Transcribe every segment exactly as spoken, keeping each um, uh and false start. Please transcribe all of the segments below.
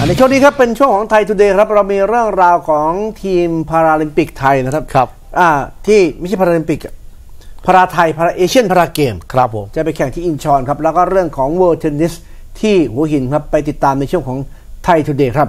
ในช่วงนี้ครับเป็นช่วงของไทยทูเดย์ครับเรามีเรื่องราวของทีมพาราลิมปิกไทยนะครับครับอ่าที่ไม่ใช่พาราลิมปิกพาราไทยพาราเอเชียนพาราเกมครับผมจะไปแข่งที่อินชอนครับแล้วก็เรื่องของเวิลด์เทนนิสที่หัวหินครับไปติดตามในช่วงของไทยทูเดย์ครับ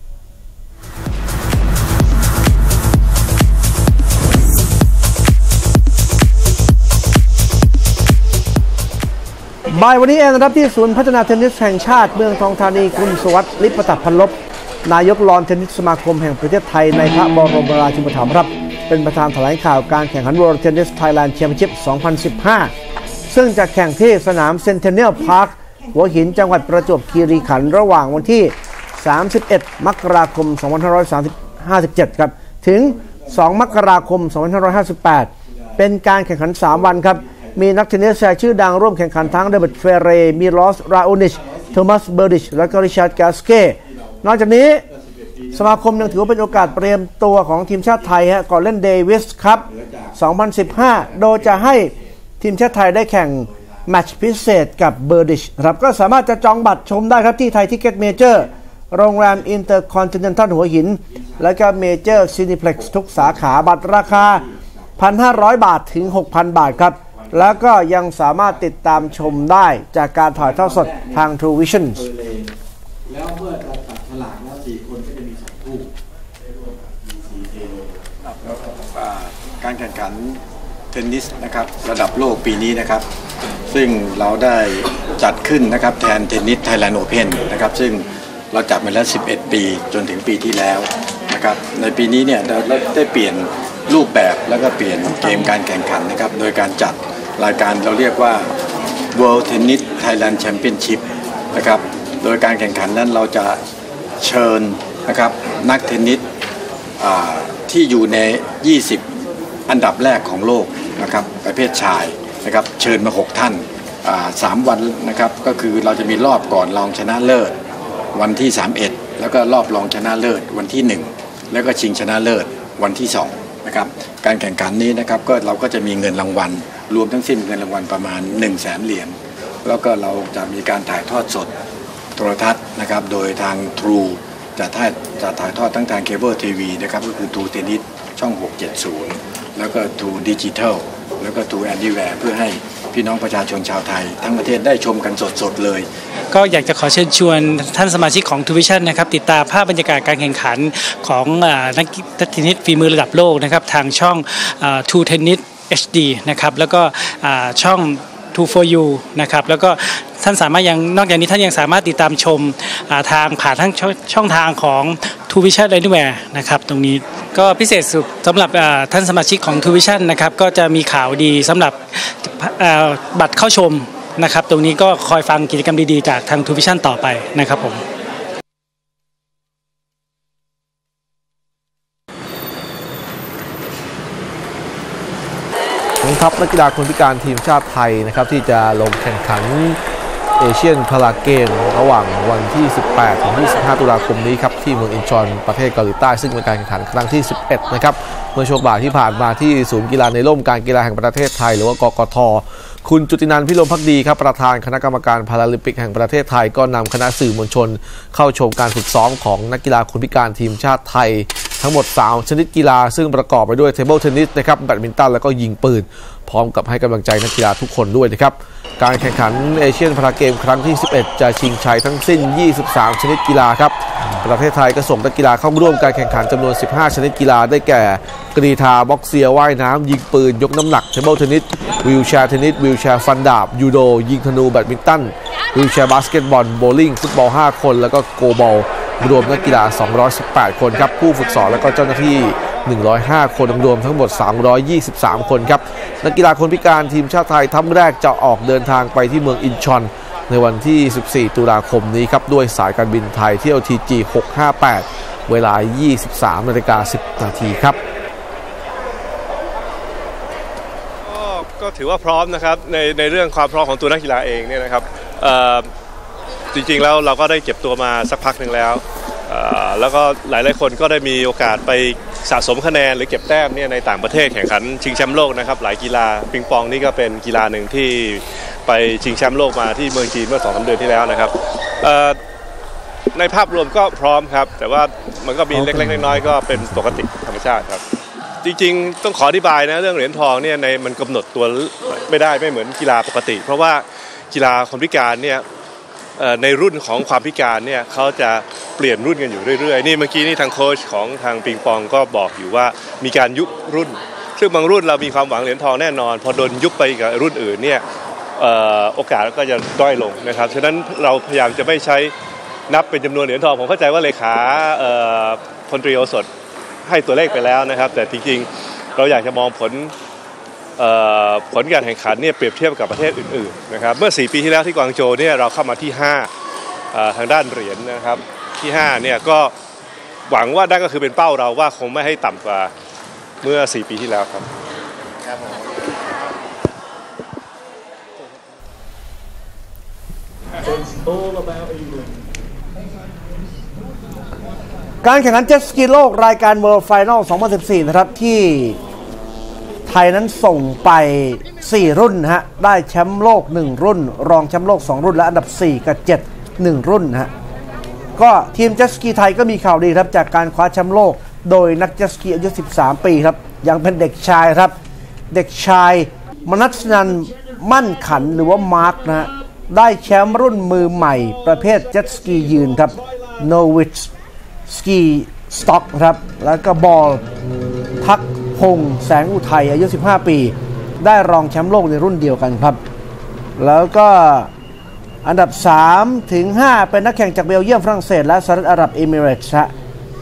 บ่ายวันนี้เองนะครับที่ศูนย์พัฒนาเทนนิสแห่งชาติเมืองทองธานีคุณสวัสดิ์ลิปประตับพันลบนายกลอนเทนนิสสมาคมแห่งประเทศไทยในพระบรมราชูปถัมภ์ครับเป็นประธานแถลงข่าวการแข่งขัน World Tennis Thailand Championship สองพันสิบห้าซึ่งจะแข่งที่สนามเซนเทเนียลพาร์คหัวหินจังหวัดประจวบคีรีขันธ์ระหว่างวันที่สามสิบเอ็ดมกราคมสองพันห้าร้อยห้าสิบเจ็ดครับถึงสองมกราคมสองพันห้าร้อยห้าสิบแปดเป็นการแข่งขันสามวันครับมีนักเทนนิสชายชื่อดังร่วมแข่งขันทั้งเดวิดเฟเรมิลอสราอูนิชโทมัสเบอร์ดิชและก็ริชาร์ดกาสเก้นอกจากนี้สมาคมยังถือว่าเป็นโอกาสเตรียมตัวของทีมชาติไทยฮะก่อนเล่นเดวิสครับสองพันสิบห้าโดยจะให้ทีมชาติไทยได้แข่งแมตช์พิเศษกับเบอร์ดิชครับก็สามารถจะจองบัตรชมได้ครับที่ไทยทิกเก็ตเมเจอร์โรงแรมอินเตอร์คอนติเนนทัลหัวหินและก็เมเจอร์ซีนิเพล็กซ์ทุกสาขาบัตรราคา หนึ่งพันห้าร้อย บาทถึง หกพัน บาทครับแล้วก็ยังสามารถติดตามชมได้จากการถ่ายทอดสดทาง True Vision แล้วเมื่อตัดฉลากแล้วสี่คนก็จะมีสองคู่การแข่งขันเทนนิสนะครับระดับโลกปีนี้นะครับซึ่งเราได้จัดขึ้นนะครับแทนเทนนิสไทยแลนด์โอเพ่นนะครับซึ่งเราจัดมาแล้วสิบเอ็ดปีจนถึงปีที่แล้วนะครับในปีนี้เนี่ยเราได้เปลี่ยนรูปแบบแล้วก็เปลี่ยนเกมการแข่งขันนะครับโดยการจัดรายการเราเรียกว่า World Tennis Thailand Championship นะครับโดยการแข่งขันนั้นเราจะเชิญนะครับนักเทนนิสที่อยู่ในยี่สิบอันดับแรกของโลกนะครับประเภทชายนะครับเชิญมาหกท่านสามวันนะครับก็คือเราจะมีรอบก่อนรองชนะเลิศวันที่สามสิบเอ็ดแล้วก็รอบรองชนะเลิศวันที่หนึ่งแล้วก็ชิงชนะเลิศวันที่สองนะครับการแข่งขันนี้นะครับก็เราก็จะมีเงินรางวัลรวมทั้งสิ้นเงินรางวัลประมาณ หนึ่งแสน เหรียญแล้วก็เราจะมีการถ่ายทอดสดโทรทัศน์นะครับโดยทาง True จะถ่ายจะถ่ายทอดทั้งทางเคเบิลทีวีนะครับก็คือ True Tennis ช่องหกเจ็ดศูนย์แล้วก็ True Digital แล้วก็ True Anywhere เพื่อให้พี่น้องประชาชนชาวไทยทั้งประเทศได้ชมกันสดๆเลยก็อยากจะขอเชิญชวนท่านสมาชิกของ True Vision นะครับติดตามภาพบรรยากาศการแข่งขันของนักเทนนิสฝีมือระดับโลกนะครับทางช่อง True Tennis เอช ดี นะครับแล้วก็ช่อง True for You นะครับแล้วก็ท่านสามารถยังนอกจากนี้ท่านยังสามารถติดตามชมทางผ่านทั้งช่องทางของ True Vision Anywhere นะครับตรงนี้ก็พิเศษสุดสำหรับท่านสมาชิกของ True Vision นะครับก็จะมีข่าวดีสำหรับบัตรเข้าชมนะครับตรงนี้ก็คอยฟังกิจกรรมดีๆจากทาง True Vision ต่อไปนะครับผมทัพนักกีฬาคนพิการทีมชาติไทยนะครับที่จะลงแข่งขันเอเชียนพาราเกมระหว่างวันที่สิบแปดถึงยี่สิบห้าตุลาคมนี้ครับที่เมืองอินชอนประเทศเกาหลีใต้ซึ่งเป็นการแข่งขันครั้งที่สิบเอ็ดนะครับเมื่อช่วงบ่ายที่ผ่านมาที่ศูนย์กีฬาในร่มการกีฬาแห่งประเทศไทยหรือว่ากกท.คุณจุตินันท์พิรมภักดีครับประธานคณะกรรมการพาราลิมปิกแห่งประเทศไทยก็นำคณะสื่อมวลชนเข้าชมการฝึกซ้อมของนักกีฬาคนพิการทีมชาติไทยทั้งหมดสามชนิดกีฬาซึ่งประกอบไปด้วยเทเบิลเทนนิสนะครับแบดมินตันแล้วก็ยิงปืนพร้อมกับให้กำลังใจนักกีฬาทุกคนด้วยนะครับการแข่งขันเอเชียนพาราเกมครั้งที่สิบเอ็ดจะชิงชัยทั้งสิ้นยี่สิบสามชนิดกีฬาครับประเทศไทยก็ส่งนักกีฬาเข้าร่วมการแข่งขันจำนวนสิบห้าชนิดกีฬาได้แก่กรีฑาบ็อกเซียว่ายน้ำยิงปืนยกน้ำหนักเทเบิลเทนนิสวีลแชร์เทนนิสวีลแชร์ฟันดาบยูโดยิงธนูแบดมินตันวีลแชร์บาสเกตบอลโบว์ลิ่งฟุตบอลห้าคนแล้วก็โกบอลรวมนักกีฬาสองร้อยสิบแปดคนครับผู้ฝึกสอนและก็เจ้าหน้าที่หนึ่งร้อยห้าคนรวมทั้งหมดสามร้อยยี่สิบสามคนครับนักกีฬาคนพิการทีมชาติไทยทัพแรกจะออกเดินทางไปที่เมืองอินชอนในวันที่สิบสี่ตุลาคมนี้ครับด้วยสายการบินไทยเที่ยว ที จี หกห้าแปดเวลา ยี่สิบสามนาฬิกาสิบนาทีครับก็ถือว่าพร้อมนะครับในในเรื่องความพร้อมของตัวนักกีฬาเองเนี่ยนะครับจริงๆแล้วเราก็ได้เก็บตัวมาสักพักหนึ่งแล้วแล้วก็หลายๆคนก็ได้มีโอกาสไปสะสมคะแนนหรือเก็บแต้มเนี่ยในต่างประเทศแข่งขันชิงแชมป์โลกนะครับหลายกีฬาปิงปองนี่ก็เป็นกีฬาหนึ่งที่ไปชิงแชมป์โลกมาที่เมืองจีนเมื่อสองสามเดือนที่แล้วนะครับในภาพรวมก็พร้อมครับแต่ว่ามันก็มีเล็กๆน้อยๆก็เป็นปกติธรรมชาติครับจริงๆต้องขออธิบายนะเรื่องเหรียญทองเนี่ยในมันกำหนดตัวไม่ได้ไม่เหมือนกีฬาปกติเพราะว่ากีฬาคนพิการเนี่ยในรุ่นของความพิการเนี่ยเขาจะเปลี่ยนรุ่นกันอยู่เรื่อยๆนี่เมื่อกี้นี่ทางโค้ชของทางปิงปองก็บอกอยู่ว่ามีการยุบรุ่นซึ่งบางรุ่นเรามีความหวังเหรียญทองแน่นอนพอโดนยุบไปกับรุ่นอื่นเนี่ยโอกาสก็จะด้อยลงนะครับฉะนั้นเราพยายามจะไม่ใช้นับเป็นจำนวนเหรียญทองผมเข้าใจว่าเลขาพลตรีโอสถให้ตัวเลขไปแล้วนะครับแต่จริงๆเราอยากจะมองผลผลการแข่งขันเนี่ยเปรียบเทียบกับประเทศอื่นๆนะครับเมื่อสี่ปีที่แล้วที่กวางโจวเนี่ยเราเข้ามาที่ห้าทางด้านเหรียญนะครับที่ห้าเนี่ยก็หวังว่านั่นก็คือเป็นเป้าเราว่าคงไม่ให้ต่ำกว่าเมื่อสี่ปีที่แล้วครับการแข่งขันเจ็ตสกีโลกรายการ World Final สองพันสิบสี่นะครับที่ไทยนั้นส่งไปสี่รุ่นนะฮะได้แชมป์โลกหนึ่งรุ่นรองแชมป์โลกสองรุ่นและอันดับสี่กับเจ็ด หนึ่งรุ่นนะฮะก็ทีมเจ็ตสกีไทยก็มีข่าวดีครับจากการคว้าแชมป์โลกโดยนักเจ็ตสกีอายุสิบสามปีครับยังเป็นเด็กชายครับเด็กชายมนัสนันมั่นขันหรือว่ามาร์คนะฮะได้แชมป์รุ่นมือใหม่ประเภทเจ็ตสกียืนครับโนวิชสกีสต็อกครับแล้วก็บอลทักพงษ์แสงอุทัยอายุสิบห้าปีได้รองแชมป์โลกในรุ่นเดียวกันครับแล้วก็อันดับสามถึงห้าเป็นนักแข่งจากเบลเยียมฝรั่งเศสและสหรัฐอาหรับเอมิเรตส์ฮะ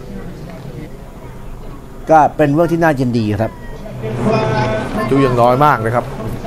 ก็เป็นเรื่องที่น่ายินดีครับอายุยังน้อยมากนะครับ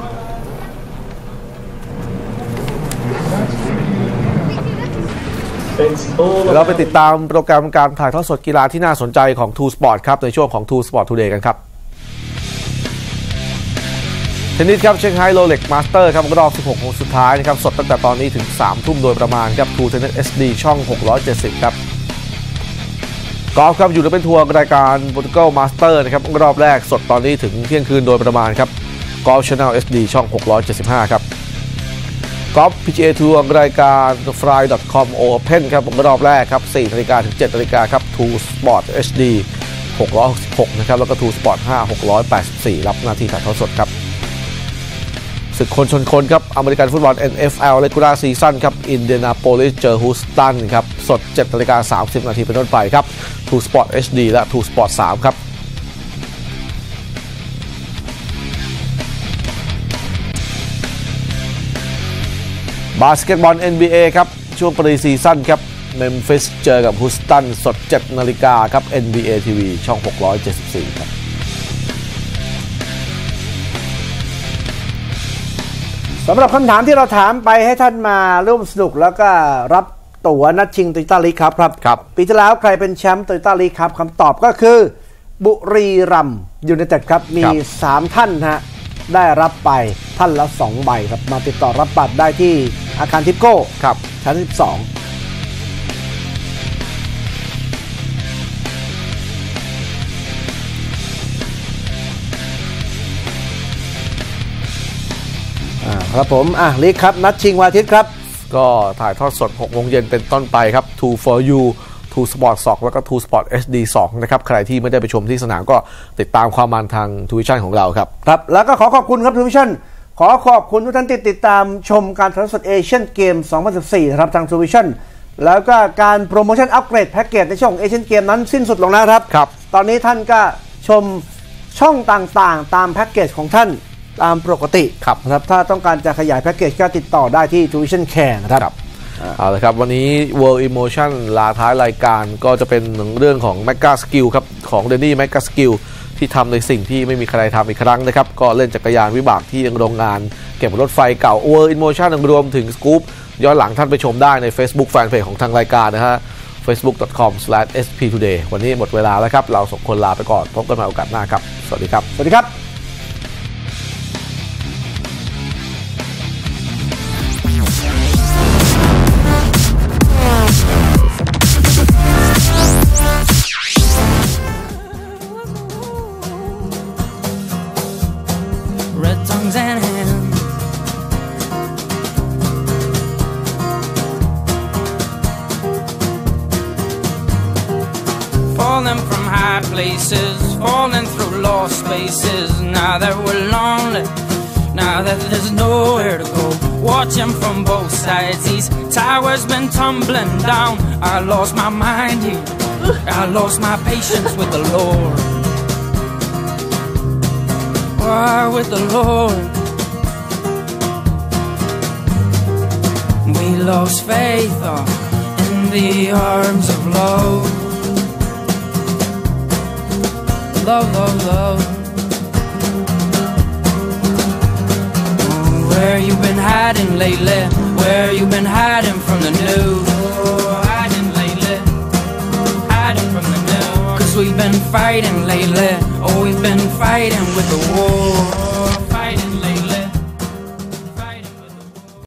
เราไปติดตามโปรแกรมการถ่ายทอดสดกีฬาที่น่าสนใจของ ทู Sport ครับในช่วงของ ทู Sport Today กันครับเทนนิสครับเซี่ยงไฮ้โรเล็กมาสเตอร์ครับรอบสิบหกคนสุดท้ายนะครับสดตั้งแต่ตอนนี้ถึงสามทุ่มโดยประมาณครับ ทู Tennis เอช ดี ช่องหกร้อยเจ็ดสิบครับกอล์ฟครับอยู่ในเป็นทัวร์รายการโปรตุเกสมาสเตอร์นะครับรอบแรกสดตอนนี้ถึงเที่ยงคืนโดยประมาณครับกอล์ฟ Channel เอช ดี ช่องหกร้อยเจ็ดสิบห้าครับกอล์ฟ พี จี เอ ทัวร์รายการ ฟลาย ดอท คอม Open ครับรอบแรกครับสี่นาฬิกาถึงเจ็ดนาฬิกาครับ ทู Sport เอช ดี หกร้อยหกสิบหกนะครับแล้วก็ ทู Sport ห้า หกร้อยแปดสิบสี่รับหน้าที่ถ่ายทอดสดครับศึกคนชนคนครับอเมริกันฟุตบอล เอ็น เอฟ แอล Regular Season ครับอินเดียนาโพลิสเจอฮูสตันครับสดเจ็ดนาฬิกาสามสิบนาทีเป็นต้นไปครับ ทู Sport เอช ดี และ ทู Sport สามครับบาสเกตบอล เอ็น บี เอ ครับช่วงปรีซีซั่นครับเมมฟิสเจอกับฮูสตันสดเจ็ดนาฬิกาครับ เอ็น บี เอ ที วี ช่องหกร้อยเจ็ดสิบสี่ครับสำหรับคำถามที่เราถามไปให้ท่านมาร่วมสนุกแล้วก็รับตั๋วนัดชิงโตโยต้าลีกครับครับครับปีที่แล้วใครเป็นแชมป์โตโยต้าลีกครับคำตอบก็คือบุรีรัมย์ยูไนเต็ดครับมีสามท่านฮะได้รับไปท่านละสองใบครับมาติดต่อรับบัตรได้ที่อาคารทิปโก้ครับชั้นสิบสองอ่าครับผมอ่ะลีกครับนัดชิงวันอาทิตย์ครับก็ถ่ายทอดสดหกโมงเย็นเป็นต้นไปครับ ทู for you ทู Sport สองแล้วก็ ทู Sport เอช ดี สองนะครับใครที่ไม่ได้ไปชมที่สนามก็ติดตามความมันทางทูวิชั่นของเราครับครับแล้วก็ขอขอบคุณครับทูวิชั่นขอขอบคุณทุกท่านที่ติดตามชมการถ่ายทอดสดเอเชียนเกมสองพันสิบสี่ครับทางทูวิชั่นแล้วก็การโปรโมชั่นอัปเกรดแพ็กเกจในช่วงเอเชียนเกมนั้นสิ้นสุดลงแล้วครับครับตอนนี้ท่านก็ชมช่องต่างๆตามแพ็กเกจของท่านตามปกติครับนะครับถ้าต้องการจะขยายแพ็กเกจก็ติดต่อได้ที่ Tuition Care นะครับเอาละครับวันนี้ World Emotion ลาท้ายรายการก็จะเป็นเรื่องของ Mega Skill ครับของ Denny Mega Skill ที่ทำในสิ่งที่ไม่มีใครทำอีกครั้งนะครับก็เล่นจักรยานวิบากที่โรงงานเก็บรถไฟเก่า World Emotion รวมถึงสกู๊ปย้อนหลังท่านไปชมได้ใน Facebook Fanpage ของทางรายการนะฮะ เฟซบุ๊ก ดอท คอม สแลช เอส พี ทูเดย์ วันนี้หมดเวลาแล้วครับเราสองคนลาไปก่อนพบกันใหม่โอกาสหน้าครับสวัสดีครับสวัสดีครับ places, falling through lost spaces. Now that we're lonely, now that there's nowhere to go, watching from both sides, these towers been tumbling down. I lost my mind here, I lost my patience with the Lord. Why with the Lord? We lost faith oh, in the arms of love. Love, love, love. Where you been hiding lately? Where you been hiding from the news? Oh, hiding lately, hiding from the news. Cause we've been fighting lately. Oh, we've been fighting with the war.